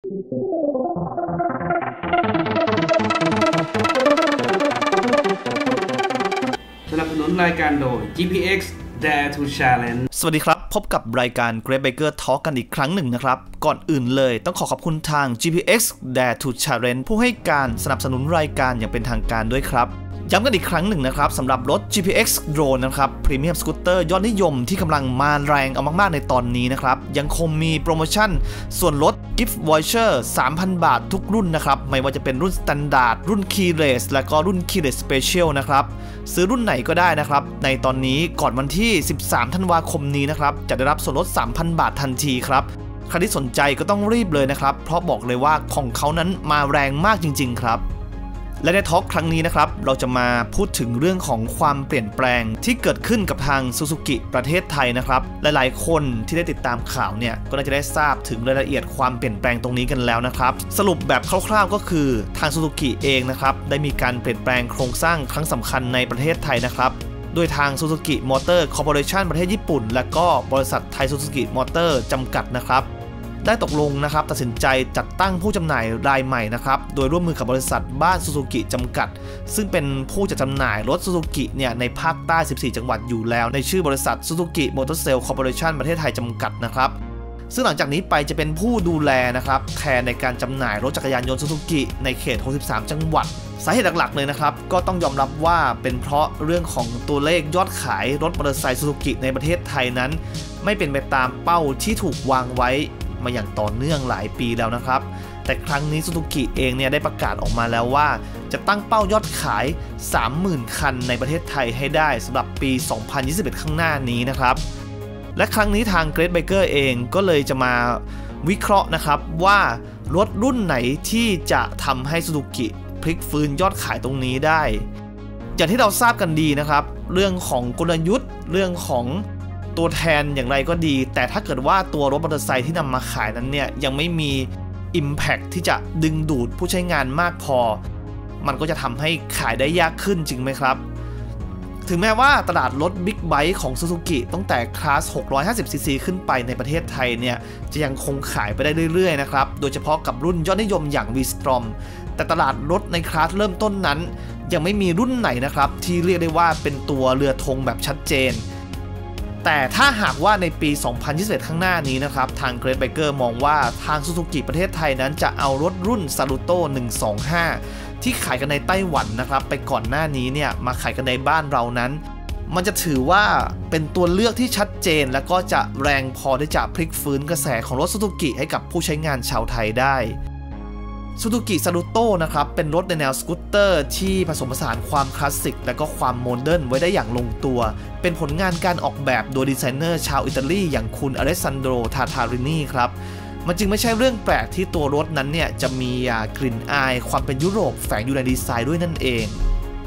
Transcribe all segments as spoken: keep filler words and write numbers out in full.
สนับสนุนรายการโดย จี พี เอ็กซ์ Dare to Challenge สวัสดีครับพบกับรายการ Great Baker Talk กันอีกครั้งหนึ่งนะครับก่อนอื่นเลยต้องขอขอบคุณทาง จี พี เอ็กซ์ Dare to Challenge ผู้ให้การสนับสนุนรายการอย่างเป็นทางการด้วยครับย้ำกันอีกครั้งหนึ่งนะครับสำหรับรถ จี พี เอ็กซ์ Drone นะครับพรีเมียมสกูตเตอร์ยอดนิยมที่กำลังมาแรงเอามากๆในตอนนี้นะครับยังคงมีโปรโมชั่นส่วนลด Gift Voucher สามพัน บาททุกรุ่นนะครับไม่ว่าจะเป็นรุ่น Standard รุ่น Keyless และก็รุ่น Keyless Special นะครับซื้อรุ่นไหนก็ได้นะครับในตอนนี้ก่อนวันที่สิบสามธันวาคมนี้นะครับจะได้รับส่วนลด สามพัน บาททันทีครับใครที่สนใจก็ต้องรีบเลยนะครับเพราะบอกเลยว่าของเขานั้นมาแรงมากจริงๆครับและในทอล์กครั้งนี้นะครับเราจะมาพูดถึงเรื่องของความเปลี่ยนแปลงที่เกิดขึ้นกับทาง Suzuki ประเทศไทยนะครับหลายๆคนที่ได้ติดตามข่าวเนี่ยก็น่าจะได้ทราบถึงรายละเอียดความเปลี่ยนแปลงตรงนี้กันแล้วนะครับสรุปแบบคร่าวๆก็คือทาง Suzuki เองนะครับได้มีการเปลี่ยนแปลงโครงสร้างครั้งสำคัญในประเทศไทยนะครับโดยทาง Suzuki Motor Corporation ประเทศญี่ปุ่นและก็บริษัทไทย Suzuki Motor จำกัดนะครับได้ตกลงนะครับตัดสินใจจัดตั้งผู้จำหน่ายรายใหม่นะครับโดยร่วมมือกับบริษัทบ้านซูซูกิจำกัดซึ่งเป็นผู้จัดจำหน่ายรถซูซูกิเนี่ยในภาคใต้สิบสี่จังหวัดอยู่แล้วในชื่อบริษัท Suzuki Motor Sales Corporation ประเทศไทยจำกัดนะครับซึ่งหลังจากนี้ไปจะเป็นผู้ดูแลนะครับแทนในการจำหน่ายรถจักรยานยนต์ซูซูกิในเขตหกสิบสามจังหวัดสาเหตุหลักๆเลยนะครับก็ต้องยอมรับว่าเป็นเพราะเรื่องของตัวเลขยอดขายรถมอเตอร์ไซค์ซูซูกิในประเทศไทยนั้นไม่เป็นไปตามเป้าที่ถูกวางไว้มาอย่างต่อเนื่องหลายปีแล้วนะครับแต่ครั้งนี้ซูซูกิเองเนี่ยได้ประกาศออกมาแล้วว่าจะตั้งเป้ายอดขาย สามหมื่น คันในประเทศไทยให้ได้สำหรับปี สองพันยี่สิบเอ็ด ข้างหน้านี้นะครับและครั้งนี้ทาง Great Baker เองก็เลยจะมาวิเคราะห์นะครับว่ารถรุ่นไหนที่จะทำให้ซูซูกิพลิกฟื้นยอดขายตรงนี้ได้อย่างที่เราทราบกันดีนะครับเรื่องของกลยุทธ์เรื่องของตัวแทนอย่างไรก็ดีแต่ถ้าเกิดว่าตัวรถมอเตอร์ไซค์ที่นำมาขายนั้นเนี่ยยังไม่มี Impact ที่จะดึงดูดผู้ใช้งานมากพอมันก็จะทำให้ขายได้ยากขึ้นจริงไหมครับถึงแม้ว่าตลาดรถบิ๊กไบค์ของ Suzuki ตั้งแต่คลาส หกร้อยห้าสิบ ซี ซี ขึ้นไปในประเทศไทยเนี่ยจะยังคงขายไปได้เรื่อยๆนะครับโดยเฉพาะกับรุ่นยอดนิยมอย่าง V-Strom แต่ตลาดรถในคลาสเริ่มต้นนั้นยังไม่มีรุ่นไหนนะครับที่เรียกได้ว่าเป็นตัวเรือธงแบบชัดเจนแต่ถ้าหากว่าในปี สองพันยี่สิบเอ็ด ข้างหน้านี้นะครับทาง Great Baker มองว่าทาง Suzuki ประเทศไทยนั้นจะเอารถรุ่น Saluto หนึ่งสองห้าที่ขายกันในไต้หวันนะครับไปก่อนหน้านี้เนี่ยมาขายกันในบ้านเรานั้นมันจะถือว่าเป็นตัวเลือกที่ชัดเจนและก็จะแรงพอที่จะพลิกฟื้นกระแสของรถ Suzuki ให้กับผู้ใช้งานชาวไทยได้Suzuki Saluto นะครับเป็นรถในแนวสกูตเตอร์ที่ผสมผสานความคลาสสิกและก็ความโมเดิร์นไว้ได้อย่างลงตัวเป็นผลงานการออกแบบโดยดีไซเนอร์ชาวอิตาลีอย่างคุณอเลสซานโดทาทารินีครับมันจึงไม่ใช่เรื่องแปลกที่ตัวรถนั้นเนี่ยจะมีกลิ่นอายความเป็นยุโรปแฝงอยู่ในดีไซน์ด้วยนั่นเอง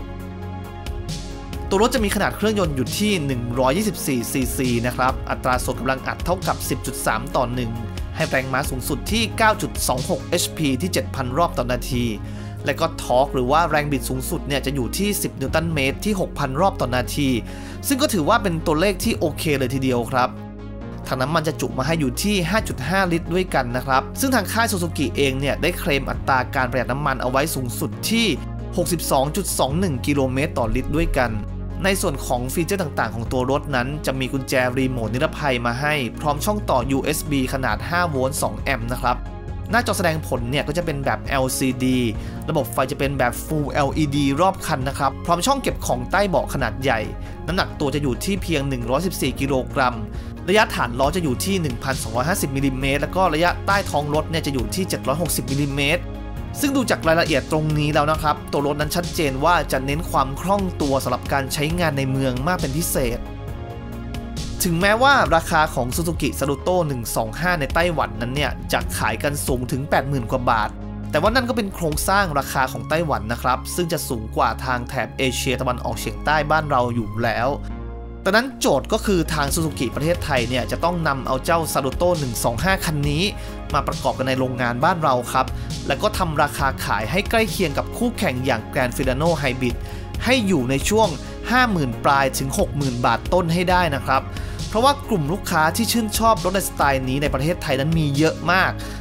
ตัวรถจะมีขนาดเครื่องยนต์อยู่ที่หนึ่งร้อยยี่สิบสี่ซีซีนะครับอัตราส่งกำลังอัดเท่ากับ สิบจุดสาม ต่อหนึ่งให้แรงม้าสูงสุดที่ เก้าจุดสองหก เอช พี ที่ เจ็ดพัน รอบต่อนาทีและก็ทอร์กหรือว่าแรงบิดสูงสุดเนี่ยจะอยู่ที่สิบนิวตันเมตรที่ หกพัน รอบต่อนาทีซึ่งก็ถือว่าเป็นตัวเลขที่โอเคเลยทีเดียวครับถังน้ำมันจะจุมาให้อยู่ที่ ห้าจุดห้า ลิตรด้วยกันนะครับซึ่งทางค่าย Suzuki เองเนี่ยได้เคลมอัตราการประหยัดน้ำมันเอาไว้สูงสุดที่ หกสิบสองจุดสองหนึ่ง กิโลเมตรต่อลิตรด้วยกันในส่วนของฟีเจอร์ต่างๆของตัวรถนั้นจะมีกุญแจรีโมทนิรภัยมาให้พร้อมช่องต่อ ยู เอส บี ขนาด ห้า โวลต์ สอง แอมป์นะครับหน้าจอแสดงผลเนี่ยก็จะเป็นแบบ แอล ซี ดี ระบบไฟจะเป็นแบบ Full แอล อี ดี รอบคันนะครับพร้อมช่องเก็บของใต้เบาะขนาดใหญ่น้ำหนักตัวจะอยู่ที่เพียงหนึ่งร้อยสิบสี่กิโลกรัมระยะฐานล้อจะอยู่ที่ หนึ่งพันสองร้อยห้าสิบ มิลลิเมตรแล้วก็ระยะใต้ท้องรถเนี่ยจะอยู่ที่ เจ็ดร้อยหกสิบ มิลลิเมตรซึ่งดูจากรายละเอียดตรงนี้แล้วนะครับตัวรถนั้นชัดเจนว่าจะเน้นความคล่องตัวสำหรับการใช้งานในเมืองมากเป็นพิเศษถึงแม้ว่าราคาของ Suzuki Saluto หนึ่งสองห้าในไต้หวันนั้นเนี่ยจะขายกันสูงถึง แปดหมื่น กว่าบาทแต่ว่านั่นก็เป็นโครงสร้างราคาของไต้หวันนะครับซึ่งจะสูงกว่าทางแถบเอเชียตะวันออกเฉียงใต้บ้านเราอยู่แล้วดังนั้นโจทย์ก็คือทาง Suzuki ประเทศไทยเนี่ยจะต้องนำเอาเจ้า Saluto หนึ่งสองห้า คันนี้มาประกอบกันในโรงงานบ้านเราครับแล้วก็ทำราคาขายให้ใกล้เคียงกับคู่แข่งอย่าง Grand Filano Hybrid ให้อยู่ในช่วง ห้าหมื่น ปลายถึง หกหมื่น บาทต้นให้ได้นะครับเพราะว่ากลุ่มลูกค้าที่ชื่นชอบรถในสไตล์นี้ในประเทศไทยนั้นมีเยอะมาก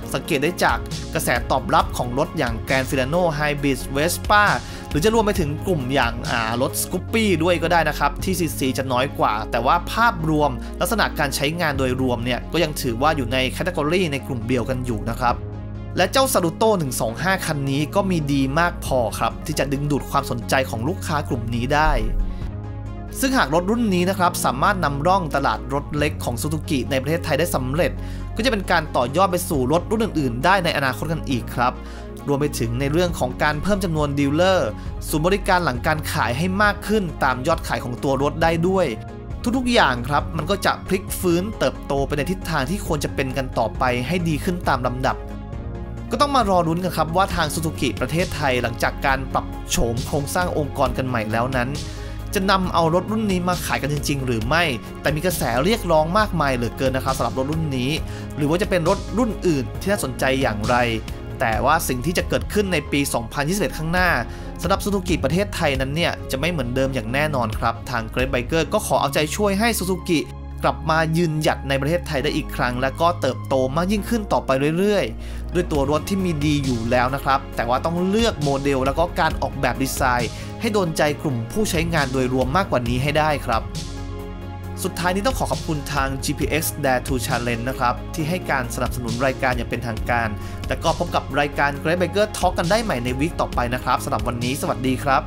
สังเกตได้จากกระแสตอบรับของรถอย่าง Grand Filano Hybrid Vespa หรือจะรวมไปถึงกลุ่มอย่างรถ Scoopy ด้วยก็ได้นะครับที่ ซี ซี จะน้อยกว่าแต่ว่าภาพรวมลักษณะการใช้งานโดยรวมเนี่ยก็ยังถือว่าอยู่ในแคตตากรีในกลุ่มเดียวกันอยู่นะครับและเจ้า Saluto หนึ่งสองห้าคันนี้ก็มีดีมากพอครับที่จะดึงดูดความสนใจของลูกค้ากลุ่มนี้ได้ซึ่งหากรถรุ่นนี้นะครับสามารถนำร่องตลาดรถเล็กของ Suzuki ในประเทศไทยได้สำเร็จก็จะเป็นการต่อยอดไปสู่รถรุ่นอื่นๆได้ในอนาคตกันอีกครับรวมไปถึงในเรื่องของการเพิ่มจำนวนดีลเลอร์ศูนย์บริการหลังการขายให้มากขึ้นตามยอดขายของตัวรถได้ด้วยทุกๆอย่างครับมันก็จะพลิกฟื้นเติบโตไปในทิศทางที่ควรจะเป็นกันต่อไปให้ดีขึ้นตามลำดับก็ต้องมารอรุ้นกันครับว่าทาง Suzuki ประเทศไทยหลังจากการปรับโฉมโครงสร้างองค์กรกันใหม่แล้วนั้นจะนำเอารถรุ่นนี้มาขายกันจริงๆหรือไม่แต่มีกระแสเรียกร้องมากมายเหลือเกินนะครับสำหรับรถรุ่นนี้หรือว่าจะเป็นรถรุ่นอื่นที่น่าสนใจอย่างไรแต่ว่าสิ่งที่จะเกิดขึ้นในปี สองพันยี่สิบเอ็ด ข้างหน้าสำหรับ Suzuki ประเทศไทยนั้นเนี่ยจะไม่เหมือนเดิมอย่างแน่นอนครับทาง Great Biker ก็ขอเอาใจช่วยให้ Suzuki กลับมายืนหยัดในประเทศไทยได้อีกครั้งและก็เติบโตมากยิ่งขึ้นต่อไปเรื่อยๆด้วยตัวรถที่มีดีอยู่แล้วนะครับแต่ว่าต้องเลือกโมเดลแล้วก็การออกแบบดีไซน์ให้โดนใจกลุ่มผู้ใช้งานโดยรวมมากกว่านี้ให้ได้ครับสุดท้ายนี้ต้องขอขอบคุณทาง จี พี เอ็กซ์ Dare to Challenge นะครับที่ให้การสนับสนุนรายการอย่างเป็นทางการและก็พบกับรายการ Great Biker Talk กันได้ใหม่ในวีคต่อไปนะครับสำหรับวันนี้สวัสดีครับ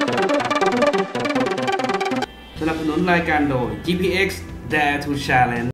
สนับสนุนรายการโดย จี พี เอ็กซ์ Dare to Challenge